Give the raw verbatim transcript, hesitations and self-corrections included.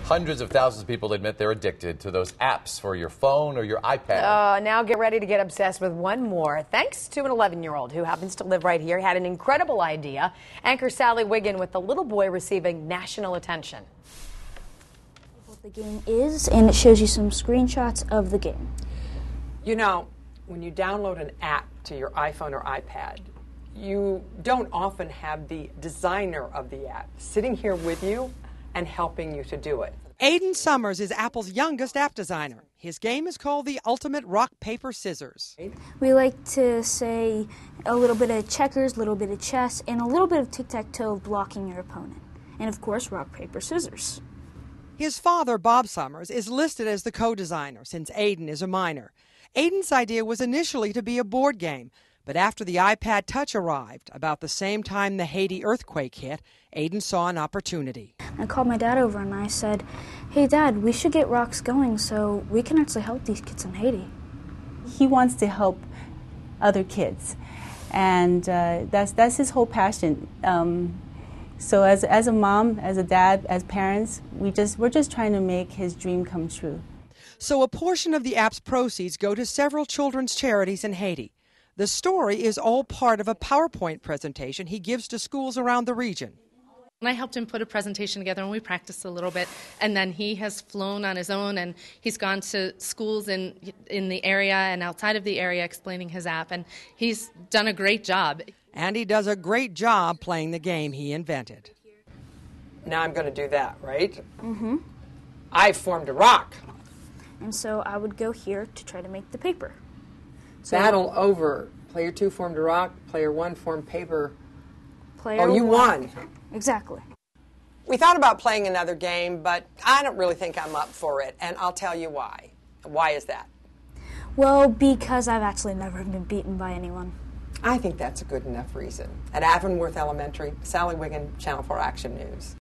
Hundreds of thousands of people admit they're addicted to those apps for your phone or your iPad. Uh, now get ready to get obsessed with one more. Thanks to an eleven-year-old who happens to live right here, had an incredible idea. Anchor Sally Wiggin with the little boy receiving national attention. What the game is, and it shows you some screenshots of the game. You know, when you download an app to your iPhone or iPad, you don't often have the designer of the app sitting here with you and helping you to do it. Aidan Sommers is Apple's youngest app designer. His game is called the Ultimate Rock, Paper, Scissors. We like to say a little bit of checkers, a little bit of chess, and a little bit of tic-tac-toe blocking your opponent. And of course, rock, paper, scissors. His father, Bob Sommers, is listed as the co-designer since Aidan is a minor. Aidan's idea was initially to be a board game, but after the iPad Touch arrived, about the same time the Haiti earthquake hit, Aidan saw an opportunity. I called my dad over and I said, "Hey Dad, we should get rocks going so we can actually help these kids in Haiti." He wants to help other kids, and uh, that's that's his whole passion. Um, so as as a mom, as a dad, as parents, we just we're just trying to make his dream come true. So a portion of the app's proceeds go to several children's charities in Haiti. The story is all part of a PowerPoint presentation he gives to schools around the region. And I helped him put a presentation together, and we practiced a little bit. And then he has flown on his own, and he's gone to schools in in the area and outside of the area explaining his app, and he's done a great job. And he does a great job playing the game he invented. Now I'm going to do that, right? Mm-hmm. I formed a rock. And so I would go here to try to make the paper. So Battle over. Player two formed a rock. Player one formed paper. Player oh, you one. won. Exactly. We thought about playing another game, but I don't really think I'm up for it, and I'll tell you why. Why is that? Well, because I've actually never been beaten by anyone. I think that's a good enough reason. At Avonworth Elementary, Sally Wiggin, Channel four Action News.